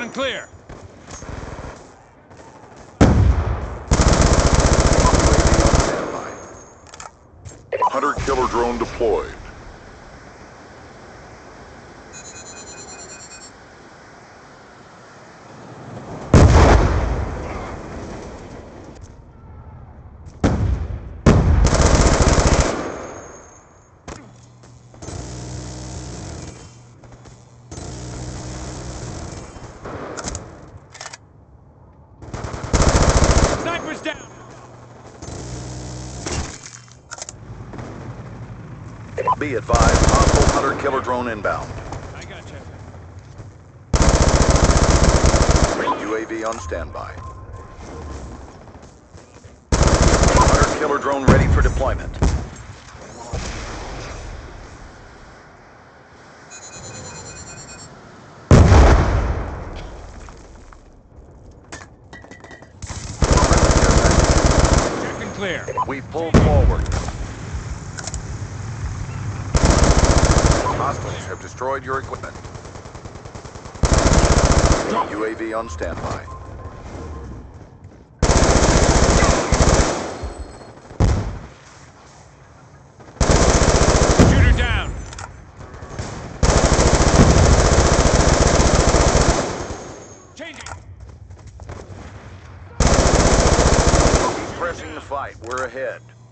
and clear. Hunter-killer drone deployed. Sniper's down. Be advised, hostile hunter-killer drone inbound. I got you. UAV on standby. Hunter-killer drone ready for deployment. Check and clear. We pull forward. Hostiles have destroyed your equipment. UAV on standby. Shooter down. Changing. Keep pressing the fight. We're ahead.